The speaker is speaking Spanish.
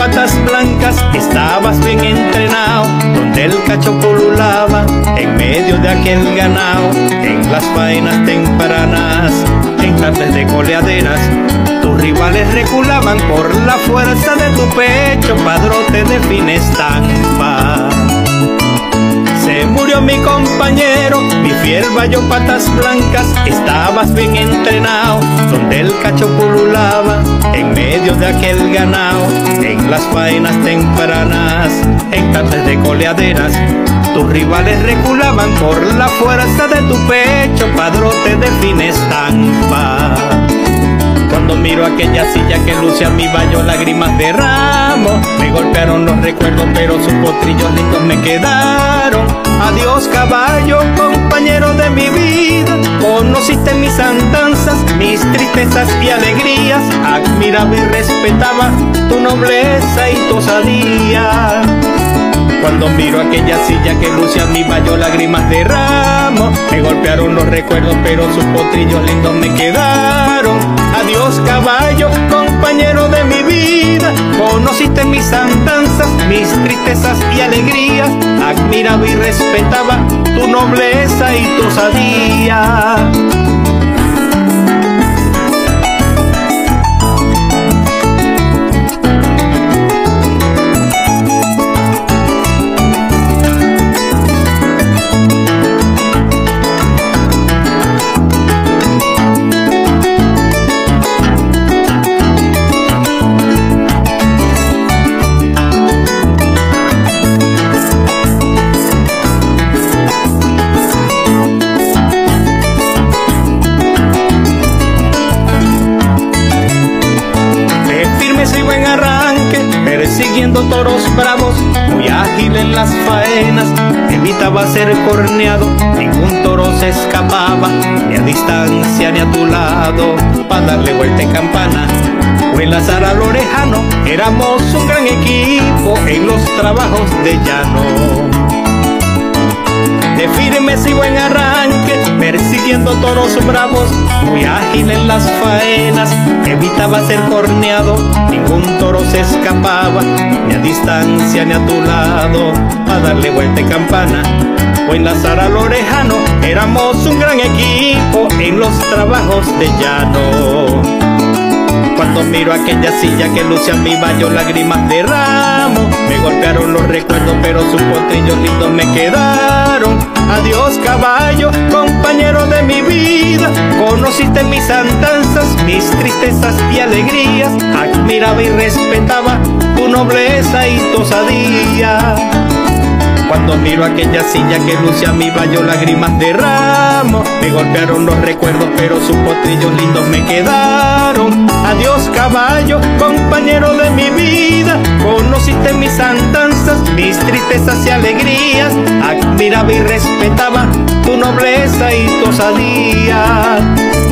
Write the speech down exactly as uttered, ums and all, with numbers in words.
patas blancas, estabas bien entrenado, donde el cacho pululaba, en medio de aquel ganado, en las faenas tempranas, en tardes de goleaderas, tus rivales reculaban por la fuerza de tu pecho, padrote de fina estampa. Se murió mi compañero, mi fiel Bayo Patas Blancas, estabas bien entrenado, donde el cacho pululaba, en medio de aquel ganado, en las faenas tempranas, en tardes de goleaderas, tus rivales reculaban por la fuerza de tu pecho, padrote de fina estampa. Cuando miro aquella silla que luce a mi Bayo, lágrimas derramo. Me golpearon los recuerdos, pero sus potrillos lindos me quedaron. Adiós caballo, compañero de mi vida, conociste mis andanzas, mis tristezas y alegrías. Admiraba y respetaba tu nobleza y tu osadía. Cuando miro aquella silla que luce a mi Bayo, lágrimas derramo. Me golpearon los recuerdos, pero sus potrillos lindos me quedaron. Adiós caballo, compañero de mi vida, conociste mis andanzas, mis tristezas y alegrías. Admiraba y respetaba tu nobleza y tu osadía. Siguiendo toros bravos, muy ágil en las faenas, evitaba ser corneado, ningún toro se escapaba, ni a distancia ni a tu lado, para darle vuelta en campana o enlazar al orejano. Éramos un gran equipo en los trabajos de llano. De firmes y buen arranque, persiguiendo toros bravos, muy ágil en las faenas, evitaba ser corneado, ningún toro se escapaba, ni a distancia ni a tu lado, a darle vuelta en campana o enlazar al orejano. Éramos un gran equipo en los trabajos de llano. Cuando miro aquella silla que luce a mi Bayo, lágrimas derramo. Me golpearon los recuerdos, pero sus potrillos lindos me quedaron. Adiós caballo, compañero de mi vida, conociste mis andanzas, mis tristezas y alegrías. Admiraba y respetaba tu nobleza y tu osadía. Cuando miro aquella silla que luce a mi Bayo, lágrimas derramo. Me golpearon los recuerdos, pero sus potrillos lindos me quedaron. Adiós caballo, compañero de mi vida, conociste mis andanzas, mis tristezas y alegrías. Admiraba y respetaba tu nobleza y tu osadía.